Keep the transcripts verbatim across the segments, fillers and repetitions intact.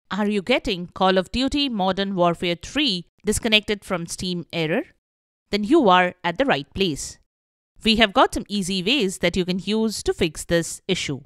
Are you getting Call of Duty Modern Warfare three disconnected from Steam error? Then you are at the right place. We have got some easy ways that you can use to fix this issue.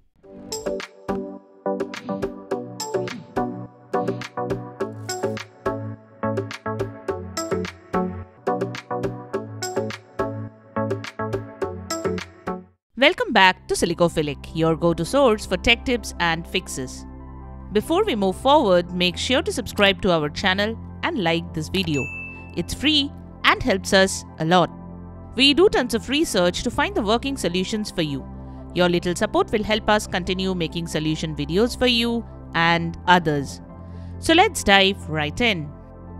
Welcome back to Silicophilic, your go-to source for tech tips and fixes. Before we move forward, make sure to subscribe to our channel and like this video. It's free and helps us a lot. We do tons of research to find the working solutions for you. Your little support will help us continue making solution videos for you and others. So let's dive right in.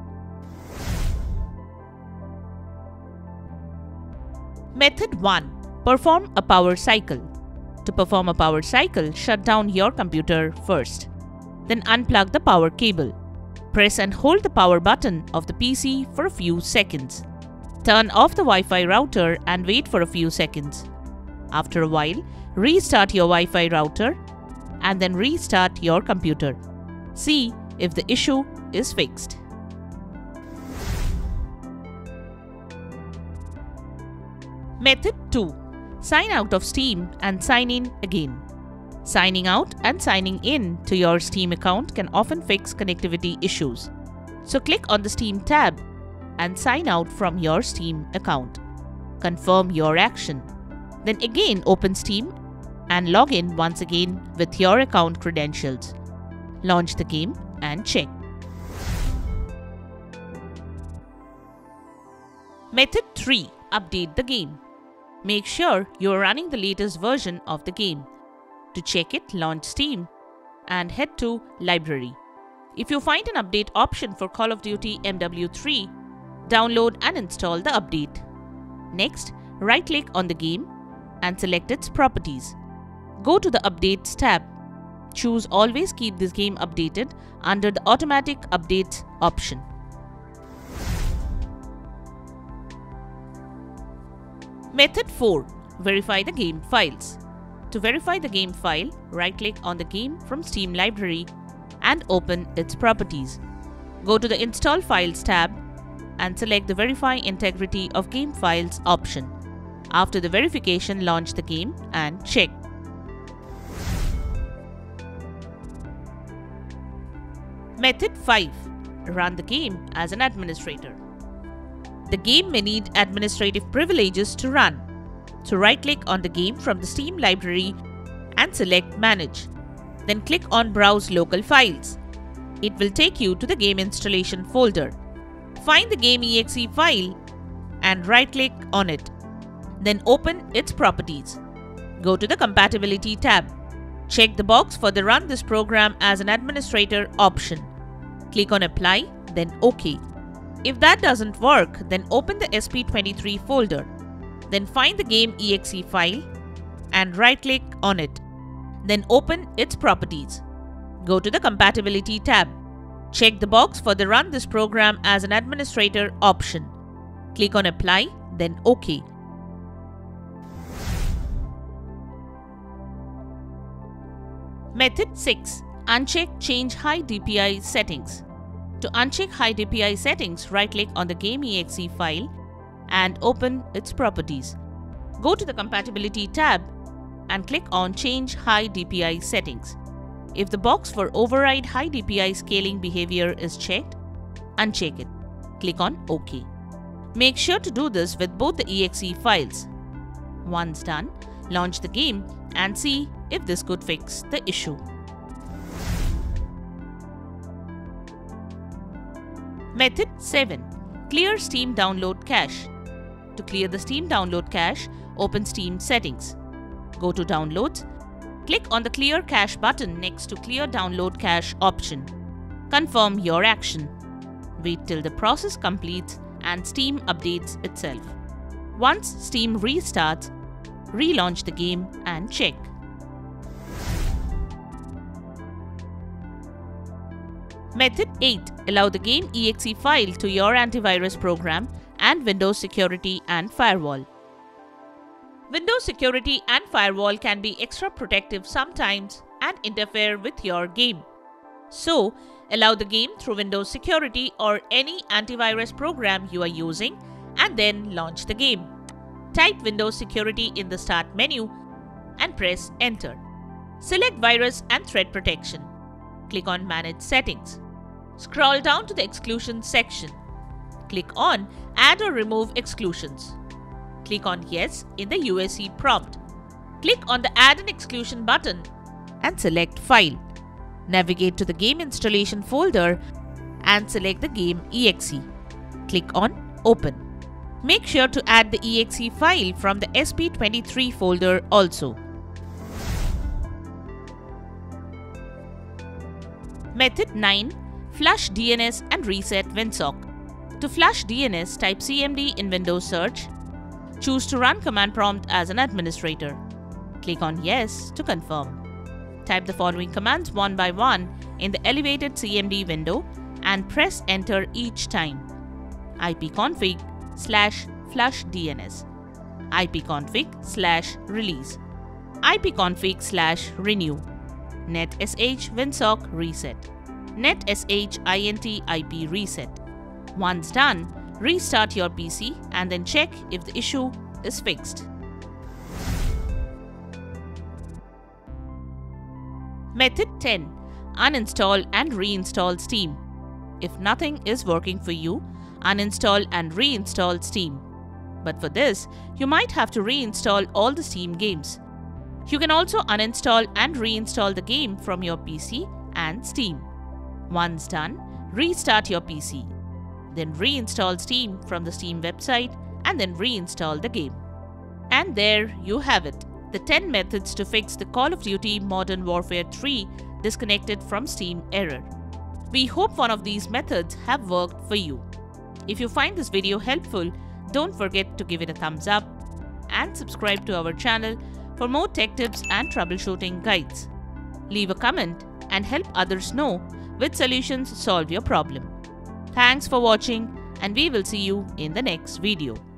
Method one. Perform a power cycle. To perform a power cycle, shut down your computer first. Then unplug the power cable. Press and hold the power button of the P C for a few seconds. Turn off the Wi-Fi router and wait for a few seconds. After a while, restart your Wi-Fi router and then restart your computer. See if the issue is fixed. Method two. Sign out of Steam and sign in again. Signing out and signing in to your Steam account can often fix connectivity issues. So click on the Steam tab and sign out from your Steam account. Confirm your action. Then again open Steam and log in once again with your account credentials. Launch the game and check. Method three. Update the game. Make sure you are running the latest version of the game. To check it, launch Steam and head to Library. If you find an update option for Call of Duty M W three, download and install the update. Next, right-click on the game and select its properties. Go to the Updates tab. Choose Always Keep this game updated under the Automatic Updates option. Method four. Verify the game files. To verify the game file, right-click on the game from Steam Library and open its properties. Go to the Install Files tab and select the Verify Integrity of Game Files option. After the verification, launch the game and check. Method five. Run the game as an administrator. The game may need administrative privileges to run. So right-click on the game from the Steam library and select Manage. Then click on Browse Local Files. It will take you to the game installation folder. Find the game E X E file and right-click on it. Then open its properties. Go to the Compatibility tab. Check the box for the Run this program as an administrator option. Click on Apply, then OK. If that doesn't work, then open the S P twenty-three folder. Then find the game E X E file and right-click on it. Then open its properties. Go to the Compatibility tab. Check the box for the Run this program as an administrator option. Click on Apply, then OK. Method six. Uncheck Change High D P I settings. To uncheck high D P I settings, right-click on the game E X E file and open its properties. Go to the Compatibility tab and click on Change High D P I settings. If the box for Override High D P I scaling behavior is checked, uncheck it. Click on OK. Make sure to do this with both the E X E files. Once done, launch the game and see if this could fix the issue. Method seven. Clear Steam download cache. To clear the Steam download cache, open Steam settings. Go to Downloads. Click on the Clear Cache button next to Clear Download Cache option. Confirm your action. Wait till the process completes and Steam updates itself. Once Steam restarts, relaunch the game and check. Method eight. Allow the game E X E file to your antivirus program and Windows Security and Firewall. Windows Security and Firewall can be extra protective sometimes and interfere with your game. So, Allow the game through Windows Security or any antivirus program you are using and then launch the game. Type Windows Security in the Start menu and press Enter. Select Virus and Threat Protection. Click on Manage Settings. Scroll down to the Exclusions section. Click on Add or Remove Exclusions. Click on Yes in the U S C prompt. Click on the Add an Exclusion button and select File. Navigate to the game installation folder and select the game E X E. Click on Open. Make sure to add the E X E file from the S P twenty-three folder also. Method nine. Flush D N S and reset Winsock. To flush D N S, type C M D in Windows Search. Choose to run command prompt as an administrator. Click on Yes to confirm. Type the following commands one by one in the elevated C M D window and press Enter each time. ipconfig slash flush D N S, ipconfig slash release, ipconfig slash renew, netsh winsock reset, netsh int ip reset. Once done, restart your P C and then check if the issue is fixed. Method ten. Uninstall and reinstall Steam. If nothing is working for you, uninstall and reinstall Steam. But for this, you might have to reinstall all the Steam games. You can also uninstall and reinstall the game from your P C and Steam. Once done, restart your P C. Then reinstall Steam from the Steam website and then reinstall the game. And there you have it, the ten methods to fix the Call of Duty Modern Warfare three disconnected from Steam error. We hope one of these methods have worked for you. If you find this video helpful, don't forget to give it a thumbs up and subscribe to our channel for more tech tips and troubleshooting guides. Leave a comment and help others know which solutions solve your problem. Thanks for watching, and we will see you in the next video.